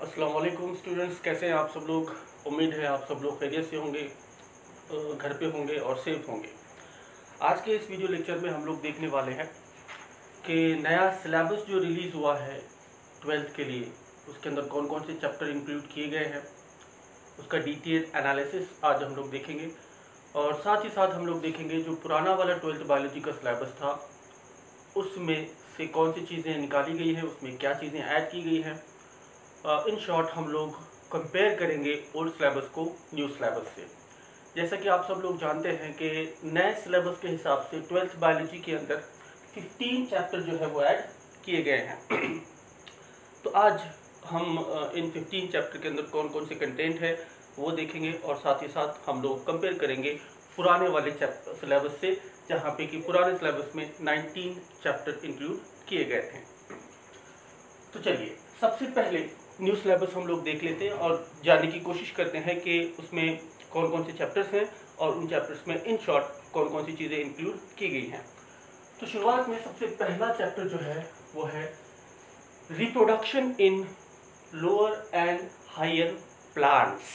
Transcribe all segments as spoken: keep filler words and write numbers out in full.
अस्सलाम वालेकुम स्टूडेंट्स, कैसे हैं आप सब लोग। उम्मीद है आप सब लोग खैरियत से होंगे, घर पे होंगे और सेफ होंगे। आज के इस वीडियो लेक्चर में हम लोग देखने वाले हैं कि नया सिलेबस जो रिलीज़ हुआ है ट्वेल्थ के लिए, उसके अंदर कौन कौन से चैप्टर इंक्लूड किए गए हैं, उसका डिटेल एनालिसिस आज हम लोग देखेंगे। और साथ ही साथ हम लोग देखेंगे जो पुराना वाला ट्वेल्थ बायोलॉजी का सिलेबस था उसमें से कौन सी चीज़ें निकाली गई हैं, उसमें क्या चीज़ें ऐड की गई हैं। इन शॉर्ट हम लोग कंपेयर करेंगे ओल्ड सिलेबस को न्यू सिलेबस से। जैसा कि आप सब लोग जानते हैं कि नए सिलेबस के हिसाब से ट्वेल्थ बायोलॉजी के अंदर पंद्रह चैप्टर जो है वो ऐड किए गए हैं। तो आज हम इन पंद्रह चैप्टर के अंदर कौन कौन से कंटेंट है वो देखेंगे और साथ ही साथ हम लोग कंपेयर करेंगे पुराने वाले चैप्टर सिलेबस से, जहाँ पे कि पुराने सिलेबस में उन्नीस चैप्टर इंक्लूड किए गए थे। तो चलिए सबसे पहले न्यू सिलेबस हम लोग देख लेते हैं और जानने की कोशिश करते हैं कि उसमें कौन कौन से चैप्टर्स हैं और उन चैप्टर्स में इन शॉर्ट कौन कौन सी चीज़ें इंक्लूड की गई हैं। तो शुरुआत में सबसे पहला चैप्टर जो है वो है reproduction in lower and higher plants.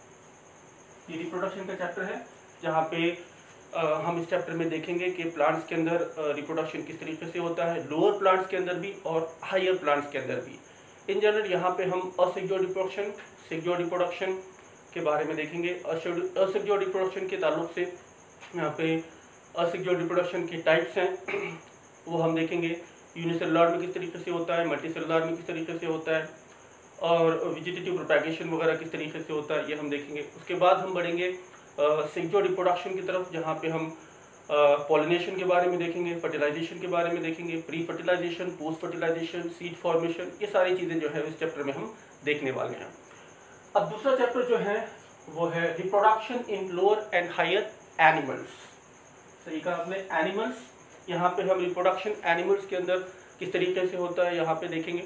ये रिप्रोडक्शन का चैप्टर है, जहाँ पे आ, हम इस चैप्टर में देखेंगे कि प्लांट्स के अंदर रिप्रोडक्शन किस तरीके से होता है, लोअर प्लांट्स के अंदर भी और हायर प्लांट्स के अंदर भी। इन जनरल यहाँ पे हम असेक्सुअल रिप्रोडक्शन, सेक्सुअल रिप्रोडक्शन के बारे में देखेंगे। असेक्सुअल रिप्रोडक्शन के ताल्लुक से यहाँ पे असेक्सुअल रिप्रोडक्शन के टाइप्स हैं वो हम देखेंगे। यूनिसेलुलर में किस तरीके से होता है, मल्टीसेलुलर में किस तरीके से होता है और वेजिटेटिव प्रोपैगेशन वगैरह किस तरीके से होता है, ये हम देखेंगे। उसके बाद हम बढ़ेंगे सेक्सुअल रिप्रोडक्शन की तरफ, जहाँ पे हम पॉलिनेशन के बारे में देखेंगे, फर्टिलाइजेशन के बारे में देखेंगे, pre fertilization, post fertilization, seed formation, ये सारी चीज़ें जो है इस चैप्टर में हम देखने वाले हैं। अब दूसरा चैप्टर जो है वो है reproduction in lower and higher animals. सही कहा आपने, एनिमल्स। यहाँ पे हम रिप्रोडक्शन एनिमल्स के अंदर किस तरीके से होता है यहाँ पे देखेंगे।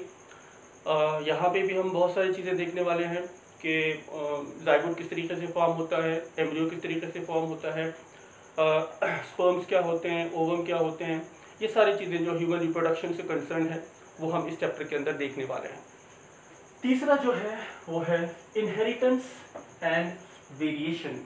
यहाँ पे भी हम बहुत सारी चीज़ें देखने वाले हैं कि जाइगोट किस तरीके से फॉर्म होता है, एम्ब्रियो किस तरीके से फॉर्म होता है, स्पर्म्स क्या होते हैं, ओवम क्या होते हैं, ये सारी चीज़ें जो ह्यूमन रिप्रोडक्शन से कंसर्न है वो हम इस चैप्टर के अंदर देखने वाले हैं। तीसरा जो है वो है इनहेरिटेंस एंड वेरिएशन।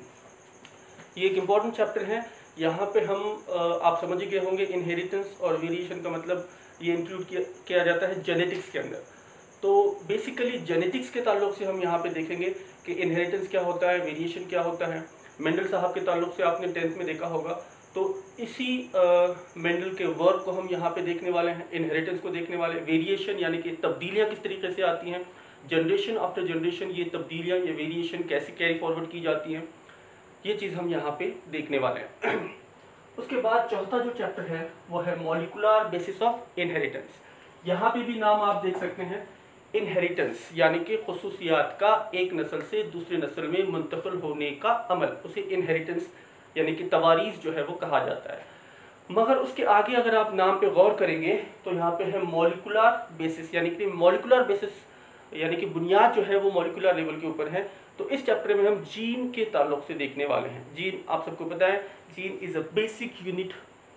ये एक इम्पॉर्टेंट चैप्टर है। यहाँ पे हम आप समझ गए होंगे इनहेरिटेंस और वेरिएशन का मतलब ये इंक्लूड किया, किया जाता है जेनेटिक्स के अंदर। तो बेसिकली जेनेटिक्स के ताल्लुक से हम यहाँ पे देखेंगे कि इनहेरिटेंस क्या होता है, वेरिएशन क्या होता है। मेंडल साहब के ताल्लुक से आपने टेंथ में देखा होगा, तो इसी मेंडल के वर्क को हम यहाँ पे देखने वाले हैं, इनहेरिटेंस को देखने वाले। वेरिएशन यानी कि तब्दीलियाँ किस तरीके से आती हैं, जनरेशन आफ्टर जनरेशन ये तब्दीलियाँ, ये वेरिएशन कैसे कैरी फॉरवर्ड की जाती हैं, ये चीज़ हम यहाँ पे देखने वाले हैं। उसके बाद चौथा जो चैप्टर है वो है मॉलिकुलर बेसिस ऑफ इनहेरिटेंस। यहाँ पे भी नाम आप देख सकते हैं, इनहेरिटेंस यानी कि खुसूसियात का एक नस्ल से दूसरे नस्ल में मुंतकिल होने का अमल, उसे इनहेरिटेंस यानी कि तवारीस जो है वो कहा जाता है। मगर उसके आगे अगर आप नाम पे गौर करेंगे तो यहाँ पे है मॉलिकुलर बेसिस, यानी कि मॉलिकुलर बेसिस यानी कि बुनियाद जो है वो मॉलिकुलर लेवल के ऊपर है। तो इस चैप्टर में हम जीन के ताल्लुक से देखने वाले हैं। जीन आप सबको पता है, gene is a basic unit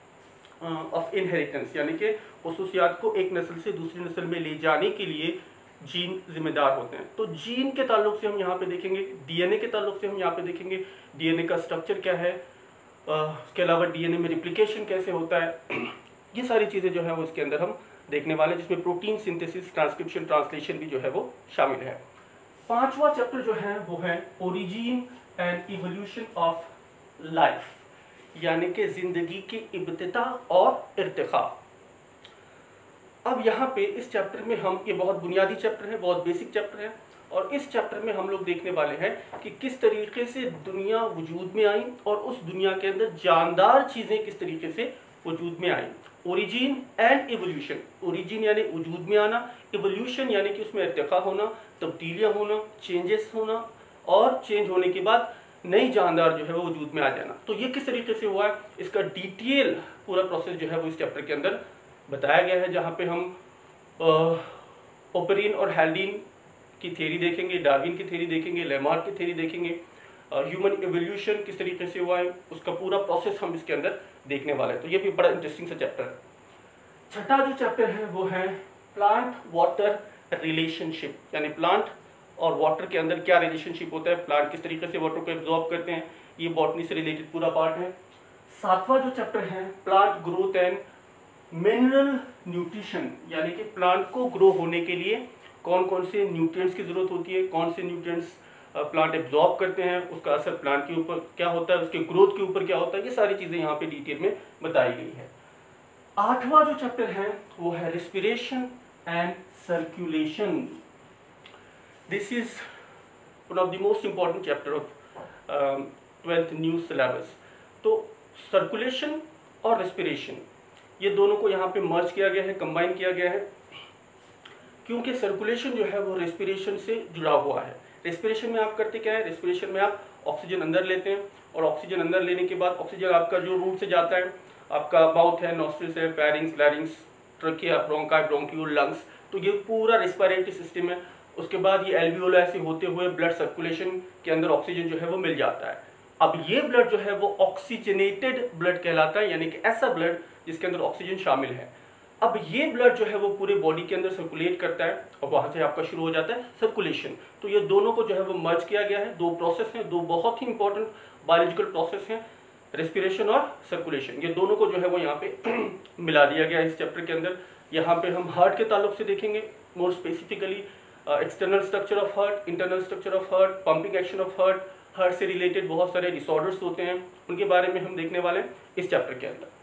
of inheritance, यानी कि खुसूसियात को एक नस्ल से दूसरी नस्ल में ले जाने के लिए जीन जिम्मेदार होते हैं। तो जीन के ताल्लुक से हम यहाँ पे देखेंगे, डीएनए के ताल्लुक से हम यहाँ पे देखेंगे डीएनए का स्ट्रक्चर क्या है, उसके अलावा डीएनए में रिप्लिकेशन कैसे होता है, ये सारी चीज़ें जो है वो इसके अंदर हम देखने वाले हैं, जिसमें प्रोटीन सिंथेसिस, ट्रांसक्रिप्शन, ट्रांसलेशन भी जो है वो शामिल है। पांचवा चैप्टर जो है वो है origin and evolution of life, यानी कि जिंदगी की इब्तिदा और इर्तिका। अब यहाँ पे इस चैप्टर में हम, ये बहुत बुनियादी चैप्टर है, बहुत बेसिक चैप्टर है, और इस चैप्टर में हम लोग देखने वाले हैं कि किस तरीके से दुनिया वजूद में आई और उस दुनिया के अंदर जानदार चीज़ें किस तरीके से वजूद में आई। ओरिजिन एंड इवोल्यूशन, ओरिजिन यानी वजूद में आना, इवोल्यूशन यानी कि उसमें इर्तिका होना, तब्दीलियाँ होना, चेंजेस होना, और चेंज होने के बाद नई जानदार जो है वो वजूद में आ जाना। तो ये किस तरीके से हुआ है, इसका डिटेल पूरा प्रोसेस जो है वो इस चैप्टर के अंदर बताया गया है, जहाँ पे हम ओपरिन और हैल्डीन की थ्योरी देखेंगे, डार्विन की थ्योरी देखेंगे, लेमार्क की थ्योरी देखेंगे, ह्यूमन इवोल्यूशन किस तरीके से हुआ है उसका पूरा प्रोसेस हम इसके अंदर देखने वाले हैं। तो ये भी बड़ा इंटरेस्टिंग सा चैप्टर है। छठा जो चैप्टर है वो है प्लांट वाटर रिलेशनशिप, यानी प्लांट और वाटर के अंदर क्या रिलेशनशिप होता है, प्लांट किस तरीके से वाटर को एब्जॉर्ब करते हैं, ये बॉटनी से रिलेटेड पूरा पार्ट है। सातवां जो चैप्टर है plant growth and mineral nutrition, यानी कि प्लांट को ग्रो होने के लिए कौन कौन से न्यूट्रिएंट्स की जरूरत होती है, कौन से न्यूट्रिएंट्स प्लांट एब्जॉर्ब करते हैं, उसका असर प्लांट के ऊपर क्या होता है, उसके ग्रोथ के ऊपर क्या होता है, ये सारी चीजें यहाँ पे डिटेल में बताई गई है। आठवां जो चैप्टर है वो है respiration and circulation. This is one of the most important chapter of twelfth new syllabus. तो सर्कुलेशन और रेस्पिरेशन ये दोनों को यहाँ पे मर्ज किया गया है, कंबाइन किया गया है, क्योंकि सर्कुलेशन जो है वो रेस्पिरेशन से जुड़ा हुआ है। रेस्पिरेशन में आप करते क्या है, रेस्पिरेशन में आप ऑक्सीजन अंदर लेते हैं और ऑक्सीजन अंदर लेने के बाद ऑक्सीजन आपका जो रूट से जाता है, आपका माउथ है, नॉस्ट्रिल्स है, pharynx, larynx, trachea, bronchi, bronchiole, lungs, तो ये पूरा रेस्पिरेटरी सिस्टम है। उसके बाद ये एल्वियोला से होते हुए ब्लड सर्कुलेशन के अंदर ऑक्सीजन जो है वो मिल जाता है। अब ये ब्लड जो है वो ऑक्सीजनेटेड ब्लड कहलाता है, यानी कि ऐसा ब्लड जिसके अंदर ऑक्सीजन शामिल है। अब ये ब्लड जो है वो पूरे बॉडी के अंदर सर्कुलेट करता है और वहाँ से आपका शुरू हो जाता है सर्कुलेशन। तो ये दोनों को जो है वो मर्ज किया गया है। दो प्रोसेस हैं, दो बहुत ही इंपॉर्टेंट बायोलॉजिकल प्रोसेस हैं, रेस्पिरेशन और सर्कुलेशन। ये दोनों को जो है वो यहाँ पे मिला दिया गया है इस चैप्टर के अंदर। यहाँ पे हम हार्ट के ताल्लुक से देखेंगे, more specifically external structure of heart, internal structure of heart, pumping action of heart, heart से रिलेटेड बहुत सारे डिसऑर्डर्स होते हैं, उनके बारे में हम देखने वाले हैं इस चैप्टर के अंदर।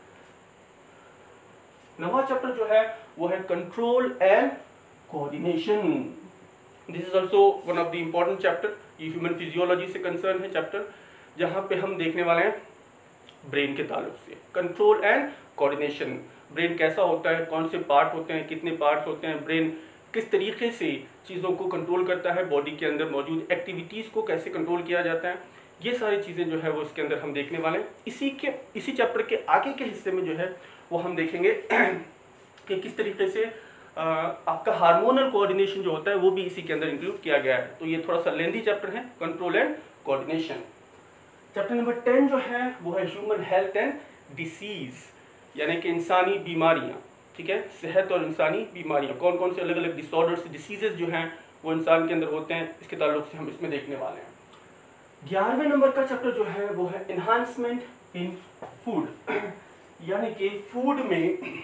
नवा चैप्टर जो है वो है control and coordination. This is also one of the important chapter. ये ह्यूमन फिजियोलॉजी से कंसर्न है चैप्टर, जहाँ पे हम देखने वाले हैं ब्रेन के ताल्लुक से कंट्रोल एंड कोऑर्डिनेशन। ब्रेन कैसा होता है, कौन से पार्ट होते हैं, कितने पार्ट्स होते हैं, ब्रेन किस तरीके से चीज़ों को कंट्रोल करता है, बॉडी के अंदर मौजूद एक्टिविटीज़ को कैसे कंट्रोल किया जाता है, ये सारी चीज़ें जो है वो इसके अंदर हम देखने वाले हैं। इसी के इसी चैप्टर के आगे के हिस्से में जो है वो हम देखेंगे कि किस तरीके से आ, आपका हार्मोनल कोऑर्डिनेशन जो होता है वो भी इसी के अंदर इंक्लूड किया गया है। तो ये थोड़ा सा लेंथी चैप्टर है, control and coordination. Chapter number ten जो है वो है ह्यूमन हेल्थ एंड डिसीज, यानी कि इंसानी बीमारियाँ। ठीक है, सेहत और इंसानी बीमारियाँ, कौन कौन से अलग अलग डिसऑर्डर्स, डिसीजेज जो हैं वो इंसान के अंदर होते हैं, इसके ताल्लुक से हम इसमें देखने वाले हैं। ग्यारहवें नंबर का चैप्टर जो है वो है एनहांसमेंट इन फूड, यानी कि फूड में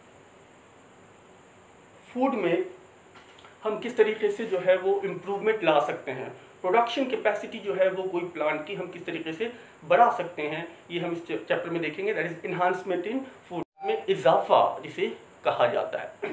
फूड में हम किस तरीके से जो है वो इम्प्रूवमेंट ला सकते हैं, प्रोडक्शन कैपेसिटी जो है वो कोई प्लांट की हम किस तरीके से बढ़ा सकते हैं, ये हम इस चैप्टर में देखेंगे। That is enhancement in food में इजाफा जिसे कहा जाता है।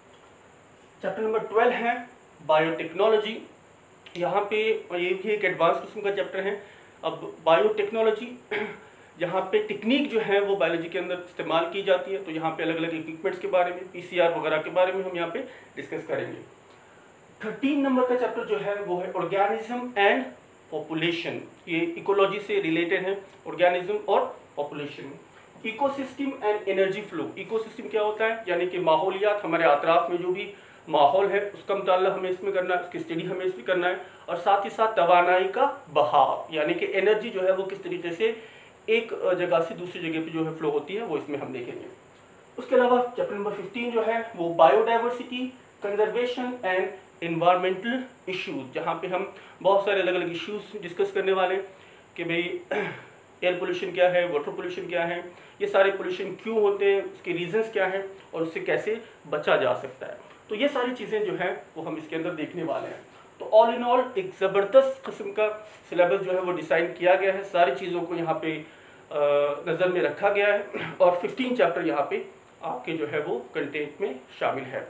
चैप्टर नंबर ट्वेल्व है बायोटेक्नोलॉजी। यहाँ पे ये भी एक एडवांस किस्म का चैप्टर है। अब बायोटेक्नोलॉजी यहाँ पे टेक्निक जो है वो बायोलॉजी के अंदर इस्तेमाल की जाती है, तो यहाँ पे अलग अलग इक्विपमेंट्स के बारे में, पीसीआर वगैरह के बारे में हम यहाँ पे डिस्कस करेंगे। थर्टीन नंबर का चैप्टर जो है वो है ऑर्गेनिज्म एंड पॉपुलेशन। ये इकोलॉजी से रिलेटेड है, ऑर्गेनिज्म और population. Ecosystem and energy flow. Ecosystem क्या होता है, यानी कि माहौलियात, हमारे आतराफ में जो भी माहौल है उसका मुताल्ला हमें इसमें करना है, उसकी स्टडी हमें इसमें करना है, और साथ ही साथ तवानाई का बहाव, यानी कि एनर्जी जो है वो किस तरीके से एक जगह से दूसरी जगह पे जो है फ्लो होती है, वो इसमें हम देखेंगे। उसके अलावा चैप्टर नंबर फिफ्टीन जो है वो biodiversity, conservation and environmental issues, जहाँ पे हम बहुत सारे अलग अलग इश्यूज डिस्कस करने वाले हैं कि भाई एयर पोल्यूशन क्या है, वाटर पोल्यूशन क्या है, ये सारे पोल्यूशन क्यों होते हैं, उसके रीजंस क्या हैं और उससे कैसे बचा जा सकता है। तो ये सारी चीज़ें जो हैं वो हम इसके अंदर देखने वाले हैं। तो ऑल इन ऑल एक ज़बरदस्त किस्म का सिलेबस जो है वो डिज़ाइन किया गया है, सारी चीज़ों को यहाँ पे नज़र में रखा गया है, और फिफ्टीन चैप्टर यहाँ पे आपके जो है वो कंटेंट में शामिल है।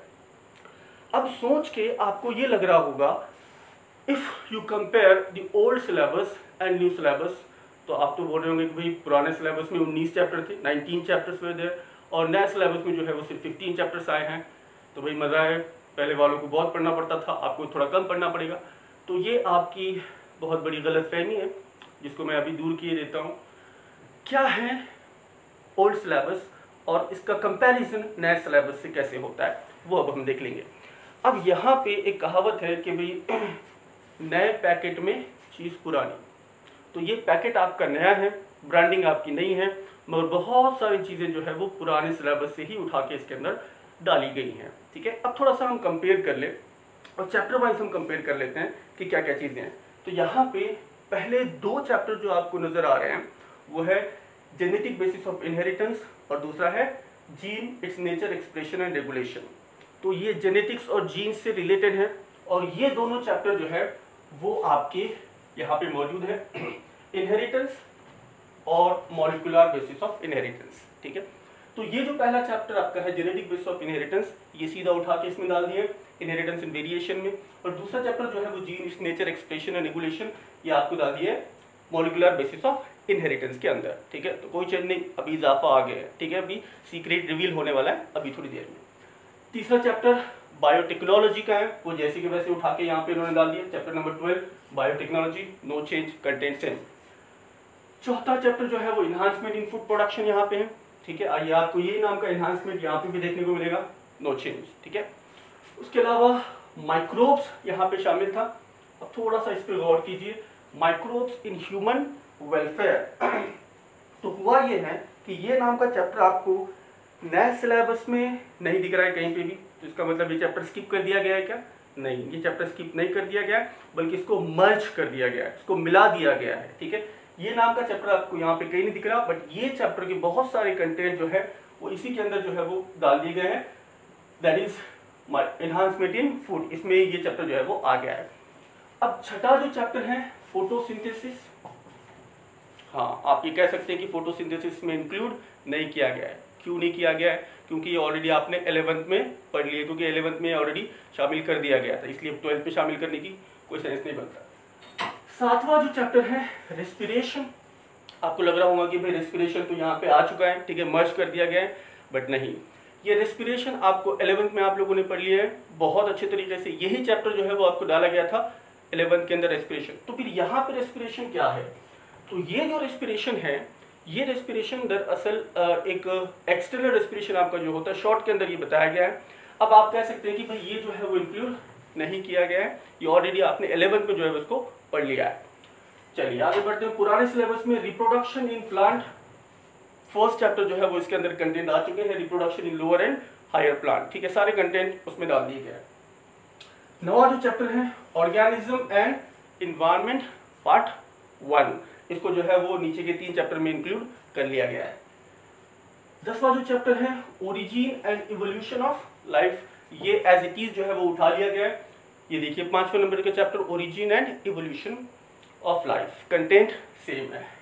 अब सोच के आपको ये लग रहा होगा, if you compare the old syllabus and new syllabus, तो आप तो बोल रहे होंगे कि भाई पुराने सिलेबस में उन्नीस चैप्टर थे, नाइनटीन चैप्टर्स हुए थे, और नए सिलेबस में जो है वो सिर्फ फिफ्टीन चैप्टर्स आए हैं। तो भाई मज़ा है, पहले वालों को बहुत पढ़ना पड़ता था, आपको थोड़ा कम पढ़ना पड़ेगा। तो ये आपकी बहुत बड़ी गलतफहमी है, जिसको मैं अभी दूर किए देता हूँ। क्या है ओल्ड सिलेबस और इसका कंपैरिजन नए सिलेबस से कैसे होता है, वो अब हम देख लेंगे। अब यहाँ पे एक कहावत है कि भाई नए पैकेट में चीज़ पुरानी। तो ये पैकेट आपका नया है, ब्रांडिंग आपकी नहीं है, मगर बहुत सारी चीज़ें जो है वो पुराने सिलेबस से ही उठा के इसके अंदर डाली गई हैं। ठीक है, अब थोड़ा सा हम कंपेयर कर लें और चैप्टर वाइज हम कंपेयर कर लेते हैं कि क्या क्या चीज़ें हैं। तो यहाँ पे पहले दो चैप्टर जो आपको नज़र आ रहे हैं वो है जेनेटिक बेसिस ऑफ इनहेरिटेंस और दूसरा है gene, its nature, expression and regulation. तो ये जेनेटिक्स और जीन से रिलेटेड है और ये दोनों चैप्टर जो है वो आपके यहाँ पे मौजूद है, इनहेरिटेंस और मॉलिक्यूलर बेसिस ऑफ इनहेरिटेंस। ठीक है, तो ये जो पहला चैप्टर आपका है जेनेटिक बेसिस ऑफ इनहेरिटेंस, ये सीधा उठा के इसमें डाल दिए इनहेरिटेंस इन वेरिएशन में, और दूसरा चैप्टर जो है वो gene, its nature, expression and regulation, ये आपको डाल दिए मॉलिक्यूलर बेसिस ऑफ इनहेरिटेंस के अंदर। ठीक है, तो कोई चेंज नहीं, अभी इजाफा आ गया है। ठीक है, अभी सीक्रेट रिवील होने वाला है अभी थोड़ी देर में। तीसरा चैप्टर बायोटेक्नोलॉजी का है, वो जैसे कि वैसे उठा के यहाँ पे इन्होंने डाल दिया, chapter number twelve biotechnology, no change, content same. चौथा चैप्टर जो है वो इन्हांसमेंट इन फूड प्रोडक्शन यहाँ पे है। ठीक है, आइए आपको ये नाम का इन्हांसमेंट यहाँ पे भी देखने को मिलेगा, नो चेंज। ठीक है, उसके अलावा माइक्रोब्स यहाँ पे शामिल था। अब थोड़ा सा इस पर गौर कीजिए, माइक्रोब्स इन ह्यूमन वेलफेयर। तो हुआ ये है कि ये नाम का चैप्टर आपको नए सिलेबस में नहीं दिख रहा है कहीं पे भी, तो इसका मतलब ये चैप्टर स्किप कर दिया गया है क्या? नहीं, ये चैप्टर स्किप नहीं कर दिया गया है, बल्कि इसको मर्ज कर दिया गया है, इसको मिला दिया गया है। ठीक है, ये नाम का चैप्टर आपको यहाँ पे कहीं नहीं दिख रहा, बट ये चैप्टर के बहुत सारे कंटेंट जो है वो इसी के अंदर जो है वो डाल दिए गए हैं, that is enhancement in food, इसमें ये चैप्टर जो है वो आ गया है। अब छठा जो चैप्टर है फोटोसिंथेसिस, हाँ आप ये कह सकते हैं कि फोटोसिंथेसिस में इंक्लूड नहीं किया गया है। क्यों नहीं किया गया है? क्योंकि ये ऑलरेडी आपने इलेवेंथ में पढ़ लिया, क्योंकि इलेवेंथ में ऑलरेडी शामिल कर दिया गया था, इसलिए ट्वेल्थ में शामिल करने की कोई सेंस नहीं बनता। सातवां जो चैप्टर है रेस्पिरेशन, आपको लग रहा होगा कि भाई रेस्पिरेशन तो यहाँ पे आ चुका है, ठीक है, मर्ज कर दिया गया है, बट नहीं, ये रेस्पिरेशन आपको इलेवेंथ में आप लोगों ने पढ़ लिया है बहुत अच्छे तरीके से। यही चैप्टर जो है वो आपको डाला गया था इलेवेंथ के अंदर, रेस्पिरेशन। तो फिर यहाँ पे रेस्पिरेशन क्या है? तो ये जो रेस्पिरेशन है, ये रेस्पिरेशन दरअसल एक एक्सटर्नल रेस्पिरेशन आपका जो होता है, शॉर्ट के अंदर ये बताया गया है। अब आप कह सकते हैं कि भाई ये जो है वो इंक्लूड नहीं किया गया है, ये ऑलरेडी आपने इलेवेंथ में जो है उसको पढ़ लिया है। चलिए आगे बढ़ते हैं। पुराने सिलेबस में reproduction in plant, first chapter जो है वो इसके अंदर कंटेंट आ चुके हैं, reproduction in lower and higher plant. ठीक है, सारे कंटेंट उसमें डाल दिए गए हैं। नवा जो चैप्टर है organism and environment part one, इसको जो है वो नीचे के तीन चैप्टर में इंक्लूड कर लिया गया है। दसवां जो चैप्टर है origin and evolution of life, ये एज इट इज जो है वो उठा लिया गया है। ये देखिए पांचवें नंबर के chapter origin and evolution of life, content same है।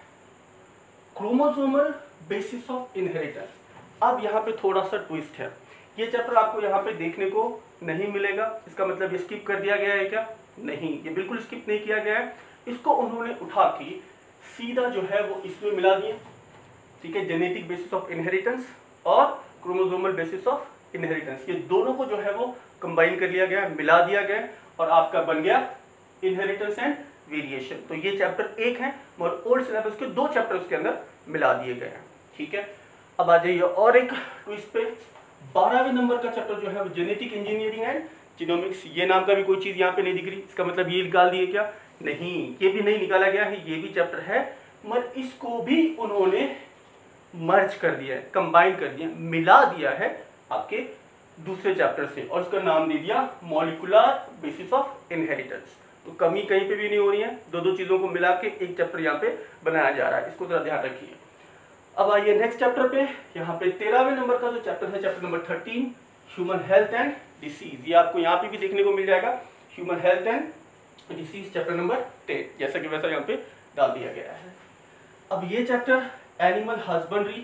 क्रोमोसोमल बेसिस ऑफ इनहेरिटेंस, अब यहाँ पे थोड़ा सा ट्विस्ट है, ये चैप्टर आपको यहाँ पे देखने को नहीं मिलेगा। इसका मतलब ये स्किप कर दिया गया है क्या? नहीं, ये बिल्कुल स्किप नहीं किया गया है, इसको उन्होंने उठा के सीधा जो है वो इसमें मिला दिए। ठीक है, जेनेटिक बेसिस ऑफ इनहेरिटेंस और क्रोमोसोमल बेसिस ऑफ इनहेरिटेंस, ये दोनों को जो है वो कंबाइन कर लिया गया, मिला दिया गया और आपका बन गया इनहेरिटेंस एंड वेरिएशन। तो ये चैप्टर एक है और ओल्ड सिलेबस के दो चैप्टर उसके अंदर मिला दिए गए हैं। ठीक है, अब आ जाइए और एक ट्विस्ट पे, बारहवें नंबर का चैप्टर जो है वो जेनेटिक इंजीनियरिंग एंड जीनोमिक्स, ये नाम का भी कोई चीज यहाँ पे नहीं दिख रही, इसका मतलब ये निकाल दिए क्या? नहीं, ये भी नहीं निकाला गया है, ये भी चैप्टर है मगर इसको भी उन्होंने मर्ज कर दिया है, कंबाइन कर दिया, मिला दिया है आपके दूसरे चैप्टर से और इसका नाम दे दिया मॉलिक्यूलर बेसिस ऑफ इनहेरिटेंस। तो कमी कहीं पे भी नहीं हो रही है, दो दो चीजों को मिला के एक चैप्टर यहाँ पे बनाया जा रहा है, इसको जरा ध्यान रखिए। अब आइए नेक्स्ट चैप्टर पे, यहाँ पे तेरहवें नंबर का जो चैप्टर है, chapter number thirteen human health and disease, ये आपको यहाँ पे भी देखने को मिल जाएगा, human health and disease chapter number ten, जैसा कि वैसा यहाँ पे डाल दिया गया है। अब ये चैप्टर एनिमल हस्बेंड्री,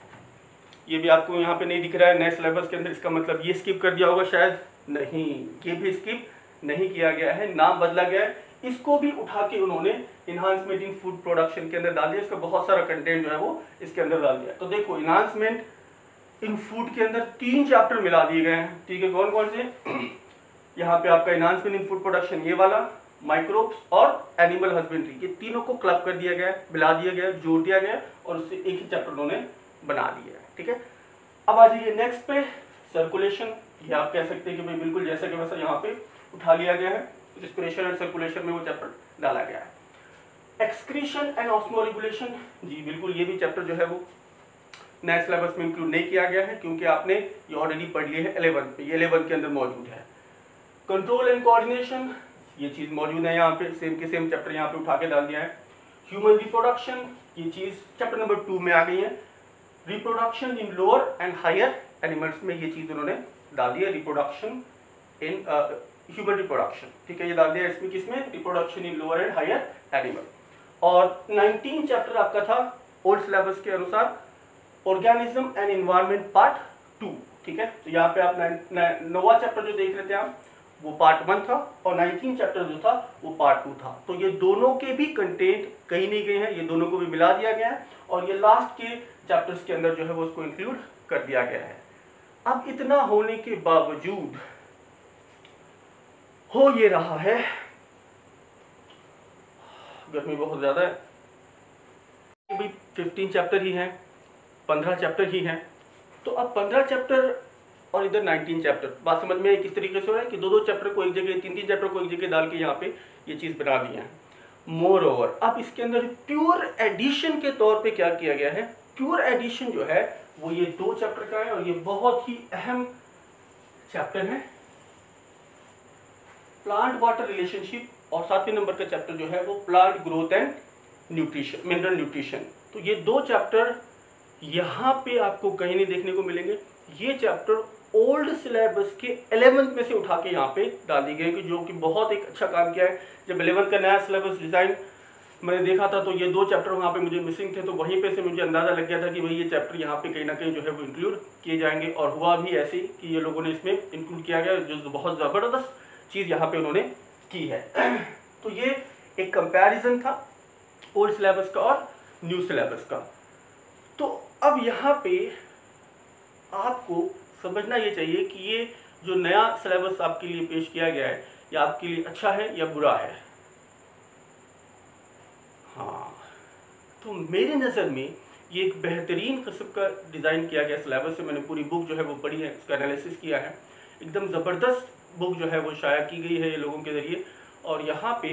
ये भी आपको यहाँ पे नहीं दिख रहा है नए सिलेबस के अंदर, इसका मतलब ये स्किप कर दिया होगा शायद, नहीं, ये भी स्किप नहीं किया गया है, नाम बदला गया है, इसको भी उठा के उन्होंने इन्हांसमेंट इन फूड प्रोडक्शन के अंदर डाल दिया, इसका बहुत सारा कंटेंट जो है वो इसके अंदर डाल दिया। तो देखो इन्हांसमेंट इन फूड के अंदर तीन चैप्टर मिला दिए गए हैं। ठीक है, कौन कौन से? यहाँ पे आपका इन्हांसमेंट इन फूड प्रोडक्शन ये वाला, माइक्रोब्स और एनिमल हस्बेंड्री, ये तीनों को क्लब कर दिया गया, मिला दिया गया, जोड़ दिया गया और उससे एक ही चैप्टर उन्होंने बना दिया है। ठीक है, अब आ जाइए नेक्स्ट पे सर्कुलेशन, ये आप कह सकते हैं कि भाई बिल्कुल जैसा कि वैसा यहाँ पे उठा लिया गया है, रेस्पिरेशन एंड सर्कुलेशन में वो चैप्टर डाला गया है। एक्सक्रीशन एंड ऑस्मोरेगुलेशन, जी बिल्कुल ये भी चैप्टर जो है वो नए सिलेबस में इंक्लूड नहीं किया गया है, क्योंकि आपने ये ऑलरेडी पढ़ लिए है इलेवेंथ पे, ये इलेवेंथ के अंदर मौजूद है। कंट्रोल एंड कोऑर्डिनेशन, ये चीज़ मौजूद है यहाँ पे, सेम के सेम चैप्टर यहाँ पे उठा के डाल दिया है। ह्यूमन रिप्रोडक्शन, ये चीज़ चैप्टर नंबर टू में आ गई है। Reproduction in lower and higher animals में ये चीज़ उन्होंने डाल दी है, रिप्रोडक्शन इन ह्यूमन रिप्रोडक्शन, ठीक है, ये डाल दिया इसमें, किसमें, reproduction in lower and higher animal. और नाइनटीन चैप्टर आपका था ओल्ड सिलेबस के अनुसार organism and environment part two, ठीक है। तो यहाँ पे आप नोवा चैप्टर जो देख रहे थे आप वो पार्ट वन था और नाइनटीन चैप्टर जो था वो पार्ट टू था। तो ये दोनों के भी कंटेंट कहीं नहीं गए हैं, ये दोनों को भी मिला दिया गया है और ये लास्ट के चैप्टर्स के अंदर जो है वो उसको इंक्लूड कर दिया गया है। अब इतना होने के बावजूद हो ये रहा है, गर्मी बहुत ज़्यादा है, भाई फिफ्टीन चैप्टर ही हैं, पंद्रह चैप्टर ही हैं। तो अब पंद्रह चैप्टर और इधर नाइनटीन चैप्टर, बात समझ में किस तरीके से हो रहा है कि दो दो चैप्टर को एक जगह, तीन तीन चैप्टर को एक जगह डाल के यहाँ पे ये चीज़ बना दी है। मोर ओवर अब इसके अंदर प्योर एडिशन के तौर पे क्या किया गया है, प्योर एडिशन जो है वो ये दो चैप्टर का है और ये बहुत ही अहम चैप्टर है, प्लांट वाटर रिलेशनशिप, और सातवें नंबर का चैप्टर जो है वो plant growth and nutrition, mineral nutrition. तो ये दो चैप्टर यहाँ पे आपको कहीं नहीं देखने को मिलेंगे। ये चैप्टर ओल्ड सिलेबस के इलेवेंथ में से उठा के यहाँ पे डाल दी गई, कि जो कि बहुत एक अच्छा काम किया है। जब इलेवेंथ का नया सिलेबस डिज़ाइन मैंने देखा था तो ये दो चैप्टर वहाँ पे मुझे मिसिंग थे, तो वहीं पे से मुझे अंदाज़ा लग गया था कि भाई ये चैप्टर यहाँ पे कहीं ना कहीं जो है वो इंक्लूड किए जाएंगे, और हुआ भी ऐसे ही कि ये लोगों ने इसमें इंक्लूड किया गया, जो बहुत ज़बरदस्त चीज़ यहाँ पे उन्होंने की है। तो ये एक कंपैरिजन था ओल्ड सिलेबस का और न्यू सिलेबस का। तो अब यहाँ पे आपको समझना ये चाहिए कि ये जो नया सिलेबस आपके लिए पेश किया गया है या आपके लिए अच्छा है या बुरा है। हाँ, तो मेरी नज़र में ये एक बेहतरीन किस्म का डिज़ाइन किया गया सिलेबस है। मैंने पूरी बुक जो है वो पढ़ी है, उसका एनालिसिस किया है, एकदम ज़बरदस्त बुक जो है वो शाया की गई है ये लोगों के ज़रिए। और यहाँ पे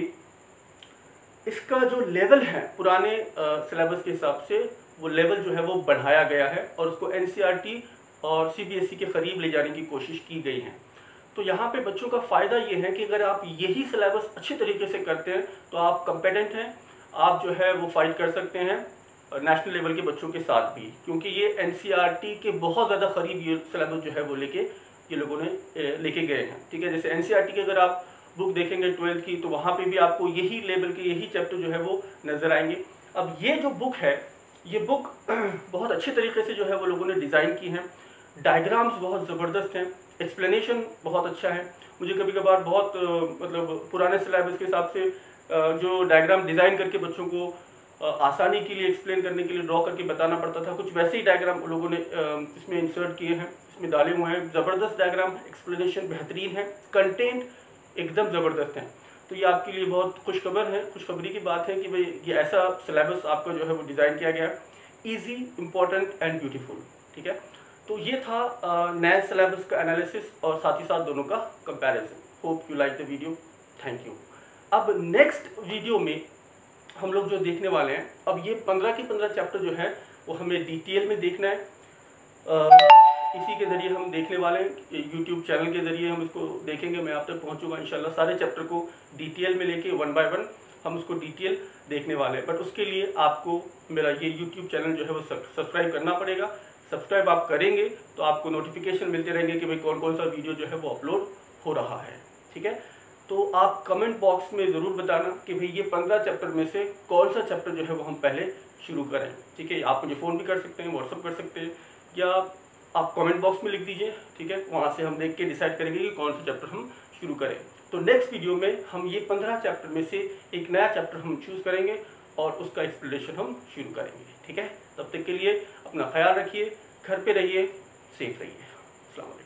इसका जो लेवल है पुराने सिलेबस के हिसाब से, वो लेवल जो है वो बढ़ाया गया है और उसको एनसीईआरटी और सीबीएसई के करीब ले जाने की कोशिश की गई है। तो यहाँ पे बच्चों का फ़ायदा ये है कि अगर आप यही सिलेबस अच्छे तरीके से करते हैं तो आप कम्पिटेंट हैं, आप जो है वो फाइट कर सकते हैं नेशनल लेवल के बच्चों के साथ भी, क्योंकि ये एनसीईआरटी के बहुत ज़्यादा करीब ये सिलेबस जो है वो लेके ये लोगों ने लेके गए हैं, ठीक है। जैसे एनसीईआरटी की अगर आप बुक देखेंगे ट्वेल्थ की, तो वहाँ पे भी आपको यही लेवल के यही चैप्टर जो है वो नज़र आएंगे। अब ये जो बुक है, ये बुक बहुत अच्छे तरीके से जो है वो लोगों ने डिज़ाइन की है, डायग्राम्स बहुत ज़बरदस्त हैं, एक्सप्लेनेशन बहुत अच्छा है। मुझे कभी कभार बहुत मतलब पुराने सिलेबस के हिसाब से जो डायग्राम डिज़ाइन करके बच्चों को आसानी के लिए एक्सप्लेन करने के लिए ड्रॉ करके बताना पड़ता था, कुछ वैसे ही डायग्राम लोगों ने इसमें इंसर्ट किए हैं, इसमें डाले हुए हैं। ज़बरदस्त डायग्राम, एक्सप्लेनेशन बेहतरीन है, कंटेंट एकदम ज़बरदस्त है। तो ये आपके लिए बहुत खुशखबर है, खुशखबरी की बात है कि भाई ये ऐसा सिलेबस आपका जो है वो डिज़ाइन किया गया है, ईजी, इम्पॉर्टेंट एंड ब्यूटीफुल, ठीक है। तो ये था नए सिलेबस का एनालिसिस और साथ ही साथ दोनों का comparison. Hope you like the video, thank you. अब नेक्स्ट वीडियो में हम लोग जो देखने वाले हैं, अब ये पंद्रह के पंद्रह चैप्टर जो है वो हमें डिटेल में देखना है। आ, इसी के ज़रिए हम देखने वाले हैं, यूट्यूब चैनल के ज़रिए हम इसको देखेंगे। मैं आप तक पहुंचूंगा इंशाल्लाह, सारे चैप्टर को डिटेल में लेके वन बाय वन हम उसको डिटेल देखने वाले हैं। बट उसके लिए आपको मेरा ये यूट्यूब चैनल जो है वो सब्सक्राइब करना पड़ेगा। सब्सक्राइब आप करेंगे तो आपको नोटिफिकेशन मिलते रहेंगे कि भाई कौन कौन सा वीडियो जो है वो अपलोड हो रहा है, ठीक है। तो आप कमेंट बॉक्स में ज़रूर बताना कि भाई ये पंद्रह चैप्टर में से कौन सा चैप्टर जो है वो हम पहले शुरू करें, ठीक है। आप मुझे फ़ोन भी कर सकते हैं, व्हाट्सअप कर सकते हैं, या आप कमेंट बॉक्स में लिख दीजिए, ठीक है। वहाँ से हम देख के डिसाइड करेंगे कि कौन सा चैप्टर हम शुरू करें। तो नेक्स्ट वीडियो में हम ये पंद्रह चैप्टर में से एक नया चैप्टर हम चूज़ करेंगे और उसका एक्सप्लेनेशन हम शुरू करेंगे, ठीक है। तब तक के लिए अपना ख्याल रखिए, घर पे रहिए, सेफ रहिए। अस्सलाम वालेकुम।